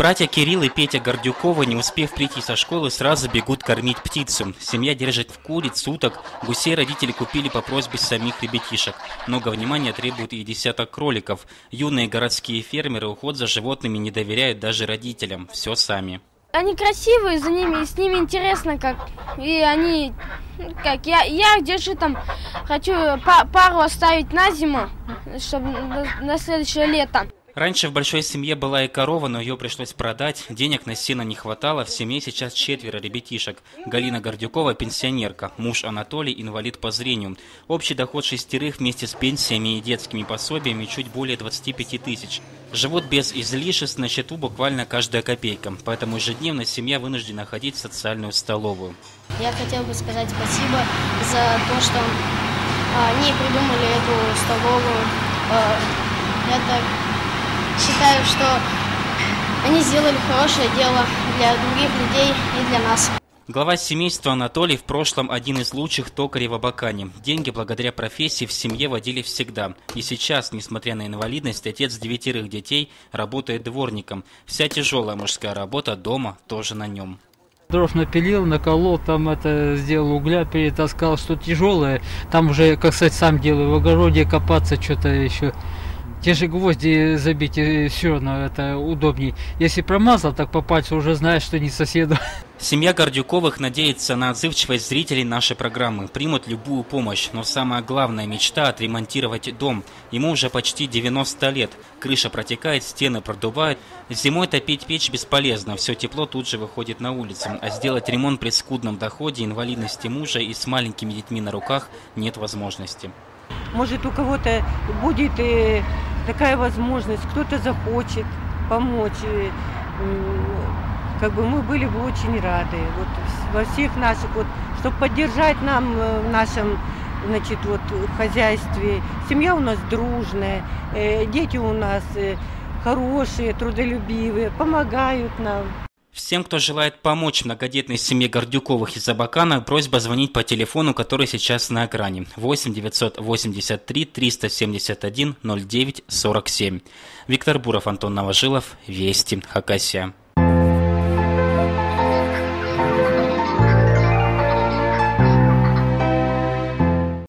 Братья Кирилл и Петя Гордюковы, не успев прийти со школы, сразу бегут кормить птицу. Семья держит в куриц, уток. Гусей родители купили по просьбе самих ребятишек. Много внимания требует и десяток кроликов. Юные городские фермеры уход за животными не доверяют даже родителям. Все сами. Они красивые, с ними интересно, как. И они, как я держу там, хочу пару оставить на зиму, чтобы на следующее лето. Раньше в большой семье была и корова, но ее пришлось продать. Денег на сено не хватало. В семье сейчас 4 ребятишек. Галина Гордюкова – пенсионерка. Муж Анатолий – инвалид по зрению. Общий доход 6 вместе с пенсиями и детскими пособиями чуть более 25 тысяч. Живут без излишеств, на счету буквально каждая копейка. Поэтому ежедневно семья вынуждена ходить в социальную столовую. Я хотел бы сказать спасибо за то, что они придумали эту столовую. Считаю, что они сделали хорошее дело для других людей и для нас. Глава семейства Анатолий в прошлом один из лучших токарей в Абакане. Деньги благодаря профессии в семье водили всегда. И сейчас, несмотря на инвалидность, отец 9 детей работает дворником. Вся тяжелая мужская работа дома тоже на нем. Дров напилил, наколол, там это сделал, угля перетаскал, что тяжелое. Там уже, как сказать, сам делаю, в огороде копаться, что-то еще. Те же гвозди забить, все равно это удобней. Если промазал, так по пальцу уже знаешь, что не соседу. Семья Гордюковых надеется на отзывчивость зрителей нашей программы. Примут любую помощь. Но самая главная мечта – отремонтировать дом. Ему уже почти 90 лет. Крыша протекает, стены продувают. Зимой топить печь бесполезно. Все тепло тут же выходит на улицу. А сделать ремонт при скудном доходе, инвалидности мужа и с маленькими детьми на руках нет возможности. Может, у кого-то будет такая возможность, кто-то захочет помочь. Как бы мы были бы очень рады. Вот во всех наших, чтобы поддержать нам в нашем, хозяйстве. Семья у нас дружная, дети у нас хорошие, трудолюбивые, помогают нам. Всем, кто желает помочь многодетной семье Гордюковых из Абакана, просьба звонить по телефону, который сейчас на экране. 8 983 371 09 47. Виктор Буров, Антон Новожилов, Вести, Хакасия.